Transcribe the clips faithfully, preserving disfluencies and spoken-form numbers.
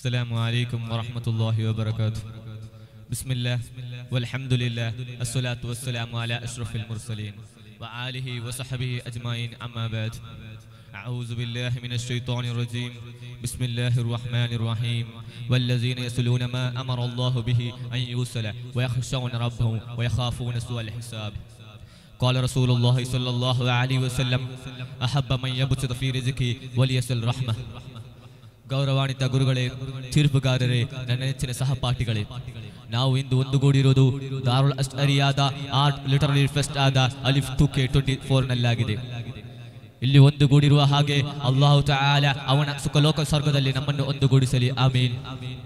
السلام عليكم ورحمة الله وبركاته. بسم الله والحمد لله الصلاة والسلام على أشرف المرسلين وآله وصحبه أجمعين أما بعد. أعوذ بالله من الشيطان الرجيم. بسم الله الرحمن الرحيم. والذين يصلون ما أمر الله به أن يوصل ويخشون ربهم ويخافون سوء الحساب. قال رسول الله صلى الله عليه وسلم أحب من يبسط في رزقه وليصل رحمه. ಗೌರವಾನ್ವಿತ ಗುರುಗಳೇ, ತೀರ್ಪುಗಾರರೇ, ನನ್ನ ನೆಚ್ಚಿನ ಸಹಪಾಠಿಗಳೇ, ನಾವು ಇಂದು ಒಂದುಗೂಡಿರುವುದು ದಾರುಲ್ ಅಶ್ಅರಿಯಾದ ಆರ್ಟ್ ಲಿಟರರಿ ಫೆಸ್ಟ್ ಆದ Alif two K twenty four ನಲ್ಲಾಗಿದೆ. ಇಲ್ಲಿ ಒಂದುಗೂಡಿರುವ ಹಾಗೆ ಅಲ್ಲಾಹು ತಆಲಾ ಅವನ ಸುಖಲೋಕ ಸ್ವರ್ಗದಲ್ಲಿ ನಮ್ಮನ್ನು ಒಂದುಗೂಡಿಸಲಿ. ಆಮೀನ್.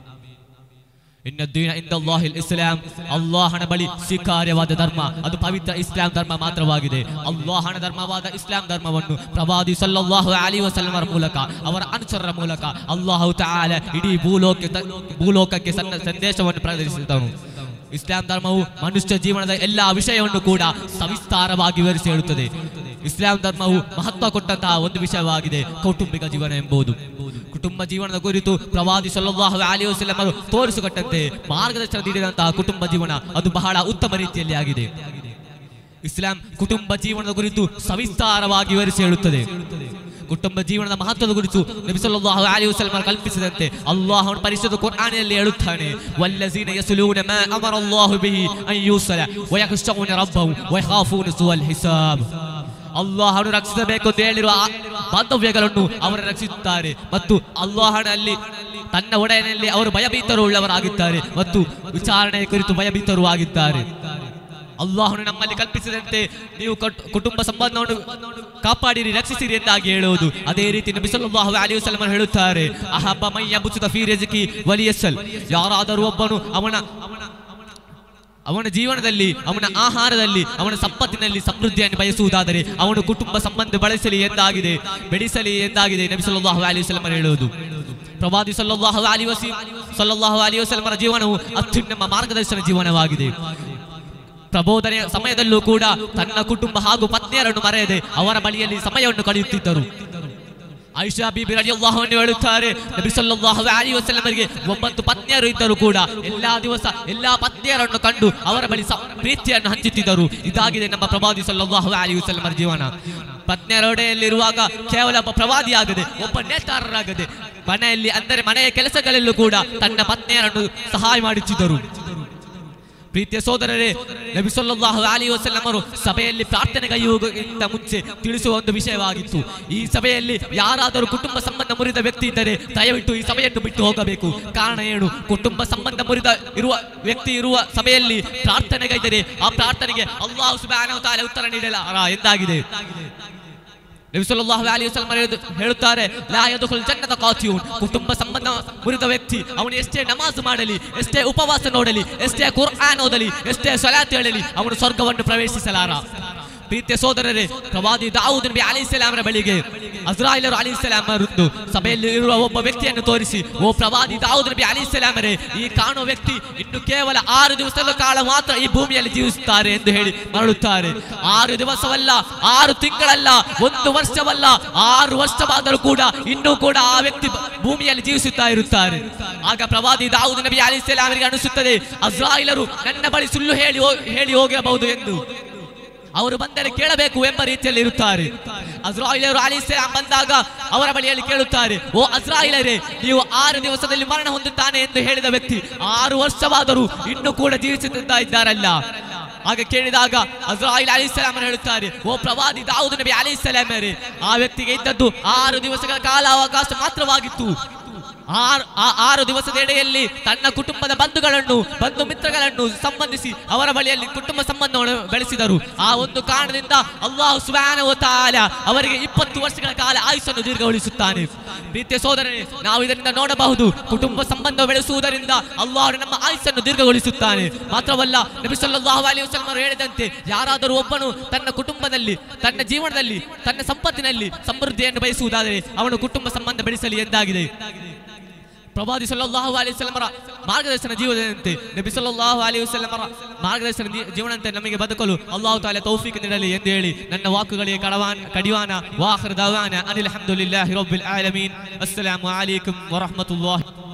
ಇನ್ನ ದೀನ ಇಂದಲ್ಲಾಹಿಲ್ ಇಸ್ಲಾಂ, ಅಲ್ಲಾಹನ ಬಳಿ ಸ್ವೀಕಾರ್ಯವಾದ ಧರ್ಮ ಅದು ಪವಿತ್ರ ಇಸ್ಲಾಂ ಧರ್ಮ ಮಾತ್ರವಾಗಿದೆ. ಅಲ್ಲಾಹನ ಧರ್ಮವಾದ ಇಸ್ಲಾಂ ಧರ್ಮವನ್ನು ಪ್ರವಾದಿ ಸಲ್ಲಲ್ಲಾಹು ಅಲೈಹಿ ವಸಲ್ಲಮರ ಮೂಲಕ, ಅವರ ಅನುಚರರ ಮೂಲಕ ಅಲ್ಲಾಹು ತಆಲಾ ಇಡೀ ಭೂಲೋಕ ಭೂಲೋಕಕ್ಕೆ ಸಣ್ಣ ಸಂದೇಶವನ್ನು ಪ್ರದರ್ಶಿಸಿದನು. ಇಸ್ಲಾಂ ಧರ್ಮವು ಮನುಷ್ಯ ಜೀವನದ ಎಲ್ಲಾ ವಿಷಯವನ್ನು ಕೂಡ ಸವಿಸ್ತಾರವಾಗಿ ವಿವರಿಸಿ ಹೇಳುತ್ತದೆ. ಇಸ್ಲಾಂ ಧರ್ಮವು ಮಹತ್ವ ಕೊಟ್ಟಂತಹ ಒಂದು ವಿಷಯವಾಗಿದೆ ಕೌಟುಂಬಿಕ ಜೀವನ ಎಂಬುದು. ಕುಟುಂಬ ಜೀವನದ ಕುರಿತು ಪ್ರವಾದಿ ಸಲ್ಲಲ್ಲಾಹು ಅಲೈಹಿ ವಸಲ್ಲಂ ತೋರಿಸಿಕೊಟ್ಟಂತೆ ಮಾರ್ಗದರ್ಶನ ನೀಡಿದಂತಹ ಕುಟುಂಬ ಜೀವನ ಅದು ಬಹಳ ಉತ್ತಮ ರೀತಿಯಲ್ಲಿ ಆಗಿದೆ. ಇಸ್ಲಾಂ ಕುಟುಂಬ ಜೀವನದ ಕುರಿತು ಸವಿಸ್ತಾರವಾಗಿ ವಿವರಿಸಿ ಹೇಳುತ್ತದೆ. ಕುಟುಂಬ ಜೀವನದ ಮಹತ್ವದ ಕುರಿತು ನಬಿ ಸಲ್ಲಲ್ಲಾಹು ಅಲೈಹಿ ವಸಲ್ಲಂ ಕಲ್ಪಿಸಿದಂತೆ ಅಲ್ಲಾಹನು ಪರಿಶುದ್ಧ ಕುರ್ಆನಿನಲ್ಲಿ ಹೇಳುತ್ತಾನೆ, ವಲ್ಲಜೀನ ಯಸ್ಲೂನ ಮಾ ಅಮರಲ್ಲಾಹು ಬಿಹಿ ಅನ್ ಯೂಸಲ ವಯಖಶೌನ ರಬ್ಬಹು ವಯಖಾಫೂನ ಸುಅಲ್ ಹಿಸಾಬ್. ಅಲ್ಲಾಹನು ರಕ್ಷಿಸಬೇಕು ಅಂತ ಹೇಳಿರುವ ಬಾಂಧವ್ಯಗಳನ್ನು ಅವರು ರಕ್ಷಿಸುತ್ತಾರೆ ಮತ್ತು ಅಲ್ಲಾಹನಲ್ಲಿ ತನ್ನ ಒಡೆಯನಲ್ಲಿ ಅವರು ಭಯಭೀತರು ಉಳ್ಳವರಾಗಿದ್ದಾರೆ ಮತ್ತು ವಿಚಾರಣೆಯ ಕುರಿತು ಭಯಭೀತರು ಆಗಿದ್ದಾರೆ. ಅಲ್ಲಾಹನು ನಮ್ಮಲ್ಲಿ ಕಲ್ಪಿಸಿದಂತೆ ನೀವು ಕುಟುಂಬ ಸಂಬಂಧವನ್ನು ಕಾಪಾಡಿರಿ, ರಕ್ಷಿಸಿರಿ ಎಂದಾಗಿ ಹೇಳುವುದು. ಅದೇ ರೀತಿ ನಬಿ ಸಲ್ಲಲ್ಲಾಹು ಅಲೈಹಿ ವಸಲ್ಲಂ ಹೇಳುತ್ತಾರೆ, ಅಹಬ್ಬ ಮನ್ ಯಬ್ಸುತ ಫೀ ರಿಜ್ಕಿ ವಲಿಯಸಲ್. ಯಾರಾದರೂ ಒಬ್ಬನು ಅವನ ಅವನ ಜೀವನದಲ್ಲಿ, ಅವನ ಆಹಾರದಲ್ಲಿ, ಅವನ ಸಂಪತ್ತಿನಲ್ಲಿ ಸಮೃದ್ಧಿಯನ್ನು ಬಯಸುವುದಾದರೆ ಅವನು ಕುಟುಂಬ ಸಂಬಂಧ ಬಳಸಲಿ ಎಂದಾಗಿದೆ, ಬೆಳೆಸಲಿ ಎಂದಾಗಿದೆ ನಬಿ ಸಲ್ಲಲ್ಲಾಹು ಅಲೈಹಿ ವಸಲ್ಲಂ ಹೇಳುವುದು. ಪ್ರವಾದಿ ಸಲ್ಲಲ್ಲಾಹು ಅಲೈಹಿ ವಸಲ್ಲಂ ಸಲ್ಲಲ್ಲಾಹು ಅಲೈಹಿ ವಸಲ್ಲಮರ ಜೀವನವು ಅತ್ಯುನ್ನತ ಮಾರ್ಗದರ್ಶನ ಜೀವನವಾಗಿದೆ. ಪ್ರಬೋಧನೆಯ ಸಮಯದಲ್ಲೂ ಕೂಡ ತನ್ನ ಕುಟುಂಬ ಹಾಗೂ ಪತ್ನಿಯರನ್ನು ಮರೆಯದೆ ಅವರ ಬಳಿಯಲ್ಲಿ ಸಮಯವನ್ನು ಕಳೆಯುತ್ತಿದ್ದರು. ಆಯಿಷಾ ಬೀಬಿ ರಲಿಯಲ್ಲಾಹು ಅನ್ಹಾ ಹೇಳುತ್ತಾರೆ, ನಬಿ ಸಲ್ಲಲ್ಲಾಹು ಅಲೈಹಿ ವಸಲ್ಲಮರಿಗೆ ಒಂಬತ್ತು ಪತ್ನಿಯರು ಇದ್ದರು ಕೂಡ ಎಲ್ಲಾ ದಿವಸ ಎಲ್ಲಾ ಪತ್ನಿಯರನ್ನು ಕಂಡು ಅವರ ಬಳಿ ಪ್ರೀತಿಯನ್ನು ಹಂಚುತ್ತಿದ್ದರು. ಇದಾಗಿದೆ ನಮ್ಮ ಪ್ರವಾದಿ ಸಲ್ಲಲ್ಲಾಹು ಅಲೈಹಿ ವಸಲ್ಲಮರ ಜೀವನ. ಪತ್ನಿಯರೊಡೆಯಲ್ಲಿರುವಾಗ ಕೇವಲ ಒಬ್ಬ ಪ್ರವಾದಿಯಾಗದೆ, ಒಬ್ಬ ನೇತಾರರಾಗದೆ, ಮನೆಯಲ್ಲಿ ಅಂದರೆ ಮನೆಯ ಕೆಲಸಗಳಲ್ಲೂ ಕೂಡ ತನ್ನ ಪತ್ನಿಯರನ್ನು ಸಹಾಯ ಮಾಡುತ್ತಿದ್ದರು. ಪ್ರೀತಿಯ ಸೋದರರೇ, ನಬಿ ಸಲ್ಲಲ್ಲಾಹು ಅಲೈಹಿ ವಸಲ್ಲಂ ಅವರು ಸಭೆಯಲ್ಲಿ ಪ್ರಾರ್ಥನೆಗೈಯುವುದಕ್ಕಿಂತ ಮುಂಚೆ ತಿಳಿಸುವ ಒಂದು ವಿಷಯವಾಗಿತ್ತು. ಈ ಸಭೆಯಲ್ಲಿ ಯಾರಾದರೂ ಕುಟುಂಬ ಸಂಬಂಧ ಮುರಿದ ವ್ಯಕ್ತಿ ಇದ್ದರೆ ದಯವಿಟ್ಟು ಈ ಸಭೆಯನ್ನು ಬಿಟ್ಟು ಹೋಗಬೇಕು. ಕಾರಣ ಏನು? ಕುಟುಂಬ ಸಂಬಂಧ ಮುರಿದ ಇರುವ ವ್ಯಕ್ತಿ ಇರುವ ಸಭೆಯಲ್ಲಿ ಪ್ರಾರ್ಥನೆಗೈದರೆ ಆ ಪ್ರಾರ್ಥನೆಗೆ ಅಲ್ಲಾಹು ಸುಬ್ಹಾನಹು ವ ತಆಲಾ ಉತ್ತರ ನೀಡಲಾರ ಎಂದಾಗಿದೆ. ನಬಿ ಸಲ್ಲಲ್ಲಾಹು ಅಲೈಹಿ ವಸಲ್ಲಂ ಹೇಳುತ್ತಾರೆ, ಲಾ ಯದ್ಖುಲ್ ಜನ್ನತ ಕಾತಿಯೂನ್. ಕುಟುಂಬ ಸಂಬಂಧ ಮುರಿದ ವ್ಯಕ್ತಿ ಅವನು ಎಷ್ಟೇ ನಮಾಜ್ ಮಾಡಲಿ, ಎಷ್ಟೇ ಉಪವಾಸ ನೋಡಲಿ, ಎಷ್ಟೇ ಕುರ್ಆನ್ ಓದಲಿ, ಎಷ್ಟೇ ಸಲಾತ್ ಹೇಳಲಿ, ಅವನು ಸ್ವರ್ಗವನ್ನು ಪ್ರವೇಶಿಸಲಾರ. ಪ್ರೀತಿಯ ಸೋದರರೇ, ಪ್ರವಾದಿ ದಾವೂದ್ ನಬಿ ಅಲೈಹಿಸ್ಸಲಾಮರ ಬಳಿಗೆ ಅಜ್ರಾಯಿಲರು ಅಲೈಹಿಸ್ಸಲಾಮರು ಸಭೆಯಲ್ಲಿ ಇರುವ ಒಬ್ಬ ವ್ಯಕ್ತಿಯನ್ನು ತೋರಿಸಿ, ಓ ಪ್ರವಾದಿ ದಾವೂದ್ ನಬಿ ಅಲೈಹಿಸ್ಸಲಾಮರೇ, ಈ ಕಾಣುವ ವ್ಯಕ್ತಿ ಇನ್ನು ಕೇವಲ ಆರು ದಿವಸದ ಕಾಲ ಮಾತ್ರ ಈ ಭೂಮಿಯಲ್ಲಿ ಜೀವಿಸುತ್ತಾರೆ ಎಂದು ಹೇಳಿ ಮರಳುತ್ತಾರೆ. ಆರು ದಿವಸವಲ್ಲ, ಆರು ತಿಂಗಳಲ್ಲ, ಒಂದು ವರ್ಷವಲ್ಲ, ಆರು ವರ್ಷವಾದರೂ ಕೂಡ ಇನ್ನೂ ಕೂಡ ಆ ವ್ಯಕ್ತಿ ಭೂಮಿಯಲ್ಲಿ ಜೀವಿಸುತ್ತಾ ಇರುತ್ತಾರೆ. ಆಗ ಪ್ರವಾದಿ ದಾವೂದ್ ನಬಿ ಅಲೈಹಿಸ್ಸಲಾಮರಿಗೆ ಅನಿಸುತ್ತದೆ, ಅಜ್ರಾಯಿಲರು ನನ್ನ ಬಳಿ ಸುಳ್ಳು ಹೇಳಿ ಹೇಳಿ ಹೋಗಬಹುದು ಎಂದು. ಅವರು ಬಂದರೆ ಕೇಳಬೇಕು ಎಂಬ ರೀತಿಯಲ್ಲಿ ಇರುತ್ತಾರೆ. ಅಜ್ರಾಯಿಲರು ಅಲೈಹಿಸ್ಸಲಾಂ ಬಂದಾಗ ಅವರ ಬಳಿಯಲ್ಲಿ ಕೇಳುತ್ತಾರೆ, ಓ ಅಜ್ರಾಯಿಲರೇ, ನೀವು ಆರು ದಿವಸದಲ್ಲಿ ಮರಣ ಹೊಂದುತ್ತಾನೆ ಎಂದು ಹೇಳಿದ ವ್ಯಕ್ತಿ ಆರು ವರ್ಷವಾದರೂ ಇನ್ನೂ ಕೂಡ ಜೀವಿಸುತ್ತಾ ಇದ್ದಾರಲ್ಲ? ಆಗ ಕೇಳಿದಾಗ ಅಜ್ರಾಯಿಲ್ ಅಲೈಹಿಸ್ಸಲಾಂ ಹೇಳುತ್ತಾರೆ, ಓ ಪ್ರವಾದಿ ದಾವೂದ್ ನಬಿ ಅಲೈಹಿಸ್ಸಲಾಮರೇ, ಆ ವ್ಯಕ್ತಿಗೆ ಇದ್ದದ್ದು ಆರು ದಿವಸಗಳ ಕಾಲಾವಕಾಶ ಮಾತ್ರವಾಗಿತ್ತು. ಆರು ಆ ಆರು ದಿವಸದ ಎಡೆಯಲ್ಲಿ ತನ್ನ ಕುಟುಂಬದ ಬಂಧುಗಳನ್ನು ಬಂಧು ಮಿತ್ರಗಳನ್ನು ಸಂಬಂಧಿಸಿ ಅವರ ಬಳಿಯಲ್ಲಿ ಕುಟುಂಬ ಸಂಬಂಧವನ್ನು ಬೆಳೆಸಿದರು. ಆ ಒಂದು ಕಾರಣದಿಂದ ಅಲ್ಲಾಹು ಸುಬ್ಹಾನಹು ವ ತಆಲಾ ಅವರಿಗೆ ಇಪ್ಪತ್ತು ವರ್ಷಗಳ ಕಾಲ ಆಯುಷನ್ನು ದೀರ್ಘಗೊಳಿಸುತ್ತಾನೆ. ಪ್ರೀತಿಯ ಸೋದರರೇ, ನಾವು ಇದರಿಂದ ನೋಡಬಹುದು, ಕುಟುಂಬ ಸಂಬಂಧ ಬೆಳೆಸುವುದರಿಂದ ಅಲ್ಲಾಹು ನಮ್ಮ ಆಯುಷನ್ನು ದೀರ್ಘಗೊಳಿಸುತ್ತಾನೆ. ಮಾತ್ರವಲ್ಲ, ನಬಿ ಸಲ್ಲಲ್ಲಾಹು ಅಲೈಹಿ ವಸಲ್ಲಂ ಅವರು ಹೇಳಿದಂತೆ ಯಾರಾದರೂ ಒಬ್ಬನು ತನ್ನ ಕುಟುಂಬದಲ್ಲಿ, ತನ್ನ ಜೀವನದಲ್ಲಿ, ತನ್ನ ಸಂಪತ್ತಿನಲ್ಲಿ ಸಮೃದ್ಧಿಯನ್ನು ಬಯಸುವುದಾದರೆ ಅವನು ಕುಟುಂಬ ಸಂಬಂಧ ಬೆಳೆಸಲಿ ಎಂದಾಗಿದೆ. ಪ್ರವಾದಿ ಸಲ್ಲಲ್ಲಾಹು ಅಲೈಹಿ ವಸಲ್ಲಮರ ಮಾರ್ಗದರ್ಶನ ಜೀವನದಂತೆ, ನಬಿ ಸಲ್ಲಲ್ಲಾಹು ಅಲೈಹಿ ವಸಲ್ಲಮರ ಮಾರ್ಗದರ್ಶನ ಜೀವನದಂತೆ ನಮಗೆ ಬದುಕಲು ಅಲ್ಲಾಹು ತಆಲಾ ತೌಫೀಕ್ ನೀಡಲಿ ಎಂದು ಹೇಳಿ ನನ್ನ ವಾಕುಗಳಿಗೆ ಕಡವಾನ ಕಡಿವಾನ ವಾಖಿರ್ ದವಾನ ಅನಿಲ್ ಹಮ್ದುಲಿಲ್ಲಾಹಿ ರಬ್ಬಿಲ್ ಆಲಮೀನ್. ಅಸ್ಸಲಾಮು ಅಲೈಕುಂ ವರಹ್ಮತುಲ್ಲಾಹಿ